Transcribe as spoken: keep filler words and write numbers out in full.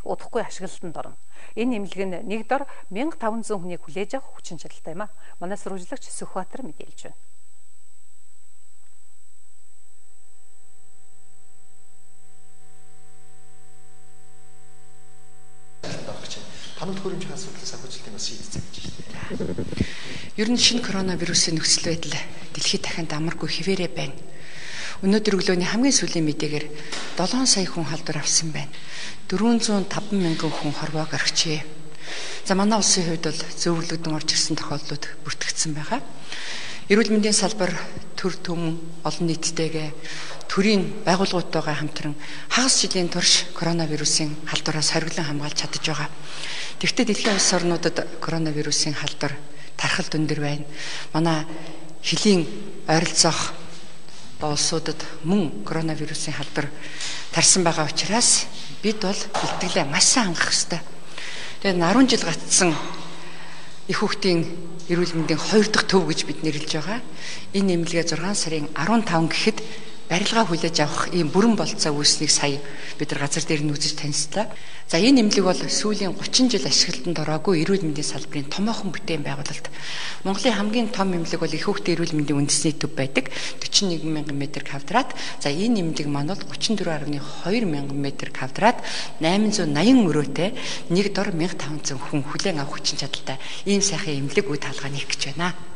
удахгүй ашиглалтанд орно. Энэ эмнэлэг нь нэг дор мянга таван зуун хүнийг хүлээж авах хүчин чадалтай юм а. Манай сурвалжлагч Сүхбаатар мэдээлж байна. Танад хөрөмжийн асуудлаас авчилтын бас шийдэж байгаа юм. Ер нь шинэ коронавирусын нөхцөл байдал дэлхийд дахинд амаргүй хിവэрэ байна. Өнөөдөр өглөөний хамгийн сүүлийн мэдээгээр долоон сая хүн халдвар авсан байна. дөрвөн зуун таван мянган хүн хорвоог орхижээ. За манай улсын хувьд бол зөвлөгдөн орж ирсэн тохиолдлууд бүртгэгдсэн байгаа. Эрүүл мэндийн салбар төр төмөн олон нийттэйгээ төрийн байгууллагуудтайгаа хамтран хагас жилийн турш коронавирусын халдвараас хориглон хамгаалж чадж байгаа. Тэгвэл дэлхийн улс орнуудад коронавирусын халдвар тархалт өндөр байна. Манай хилийн ойролцоох улсуудад мөн коронавирусын халдвар тарсан байгаа учраас бид бол бэлтгэлээ маш сайн хангах ёстой. Тэгээд арван жил гацсан их хүүхдийн эрүүл мэндийн хоёр дахь төв гэж бид нэрлэж байгаа. Энэ нэмлэгээ зургаан сарын арван таван гэхэд барилгаа хүлээж авах ийм бүрэн болцоо үүснийг сая бид нар газар дээр нь үзэж танилцлаа. За энэ нэмлэг бол сүүлийн гучин жил ашиглалтанд ороогүй эрүүл мэндийн салбарын томоохон бүтээн байгуулалт. Монголын хамгийн том нэмлэг бол их хүүхдийн эрүүл мэндийн үндэсний төв байдаг forty-one thousand м квадрат. За энэ нэмлэг маань бол thirty-four point two мянган м квадрат eight hundred eighty мөрөөтэй нэг дор one thousand five hundred хүн хүлээн авах хүчин чадалтай ийм сайхан нэмлэг үе таалгаа нээх гэж байна.